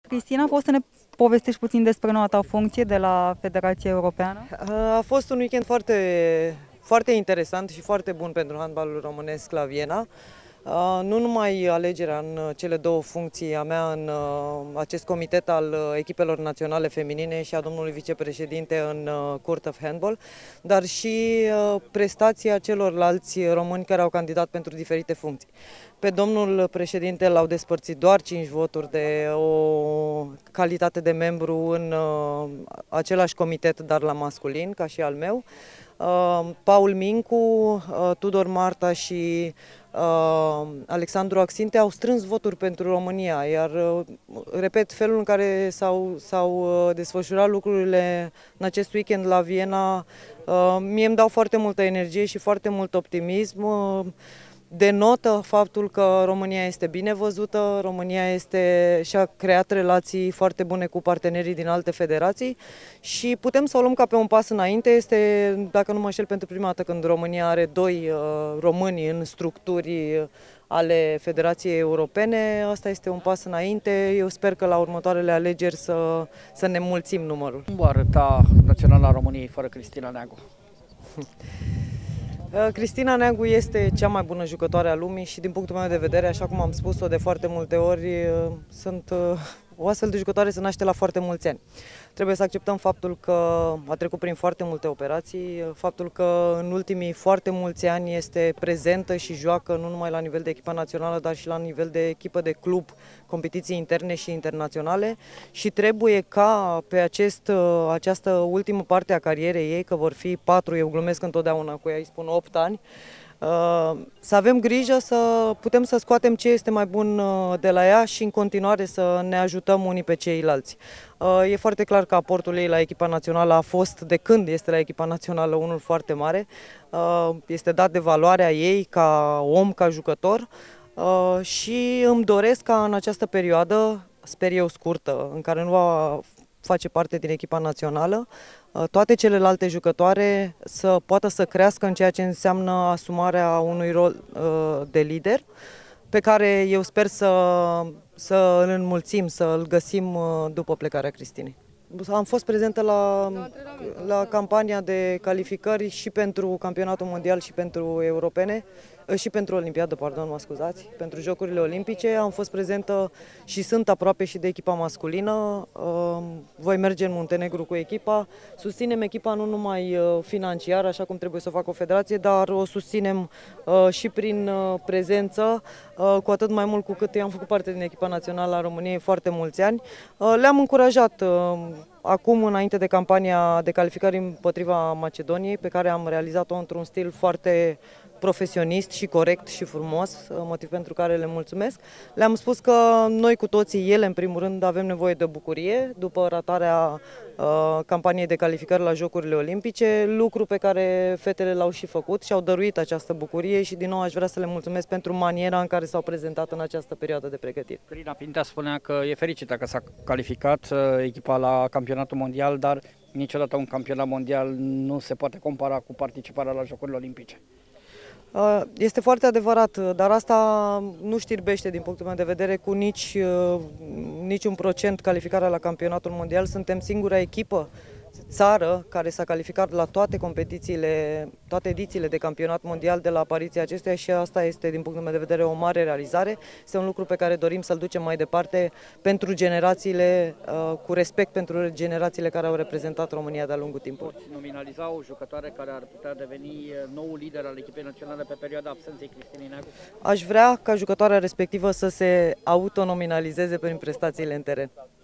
Cristina, poți să ne povestești puțin despre noua ta funcție de la Federația Europeană? A fost un weekend foarte interesant și foarte bun pentru handbalul românesc la Viena. Nu numai alegerea în cele două funcții a mea în acest comitet al echipelor naționale feminine și a domnului vicepreședinte în Court of Handball, dar și prestația celorlalți români care au candidat pentru diferite funcții. Pe domnul președinte l-au despărțit doar 5 voturi de o calitate de membru în același comitet, dar la masculin, ca și al meu. Paul Mincu, Tudor Marta și Alexandru Axinte au strâns voturi pentru România, iar, repet, felul în care s-au desfășurat lucrurile în acest weekend la Viena, mie îmi dau foarte multă energie și foarte mult optimism. Denotă faptul că România este bine văzută, România și-a creat relații foarte bune cu partenerii din alte federații și putem să o luăm ca pe un pas înainte. Este, dacă nu mă înșel, pentru prima dată când România are doi români în structuri ale Federației Europene. Asta este un pas înainte. Eu sper că la următoarele alegeri să ne mulțim numărul. Cum va arăta Naționala României fără Cristina Neagu? Cristina Neagu este cea mai bună jucătoare a lumii și din punctul meu de vedere, așa cum am spus-o de foarte multe ori, o astfel de jucătoare se naște la foarte mulți ani. Trebuie să acceptăm faptul că a trecut prin foarte multe operații, faptul că în ultimii foarte mulți ani este prezentă și joacă nu numai la nivel de echipă națională, dar și la nivel de echipă de club, competiții interne și internaționale și trebuie ca pe această ultimă parte a carierei ei, că vor fi 4, eu glumesc întotdeauna cu ea, îi spun 8 ani, să avem grijă să putem să scoatem ce este mai bun de la ea și în continuare să ne ajutăm unii pe ceilalți. E foarte clar că aportul ei la echipa națională a fost, de când este la echipa națională, unul foarte mare. Este dat de valoarea ei ca om, ca jucător și îmi doresc ca în această perioadă, sper eu scurtă, în care nu va face parte din echipa națională, toate celelalte jucătoare să poată să crească în ceea ce înseamnă asumarea unui rol de lider, pe care eu sper să îl înmulțim, să îl găsim după plecarea Cristinei. Am fost prezentă la campania de calificări și pentru campionatul mondial și pentru europene, și pentru Olimpiadă, pardon, mă scuzați, pentru Jocurile Olimpice. Am fost prezentă și sunt aproape și de echipa masculină. Voi merge în Muntenegru cu echipa. Susținem echipa nu numai financiar, așa cum trebuie să o facă o federație, dar o susținem și prin prezență, cu atât mai mult cu cât eu am făcut parte din echipa națională a României foarte mulți ani. Le-am încurajat acum, înainte de campania de calificări împotriva Macedoniei, pe care am realizat-o într-un stil foarte profesionist și corect și frumos, motiv pentru care le mulțumesc. Le-am spus că noi cu toții, ele în primul rând, avem nevoie de bucurie după ratarea campaniei de calificări la Jocurile Olimpice, lucru pe care fetele l-au și făcut și au dăruit această bucurie și din nou aș vrea să le mulțumesc pentru maniera în care s-au prezentat în această perioadă de pregătire. Corina Pintea spunea că e fericită că s-a calificat echipa la campionatul mondial, dar niciodată un campionat mondial nu se poate compara cu participarea la Jocurile Olimpice. Este foarte adevărat, dar asta nu știrbește din punctul meu de vedere cu niciun procent calificarea la campionatul mondial. Suntem singura echipă, țară, care s-a calificat la toate competițiile, toate edițiile de campionat mondial de la apariția acestuia și asta este, din punctul meu de vedere, o mare realizare. Este un lucru pe care dorim să-l ducem mai departe pentru generațiile, cu respect pentru generațiile care au reprezentat România de-a lungul timpului. Poți nominaliza o jucătoare care ar putea deveni noul lider al echipei naționale pe perioada absenței Cristinei Neagu? Aș vrea ca jucătoarea respectivă să se autonominalizeze prin prestațiile în teren.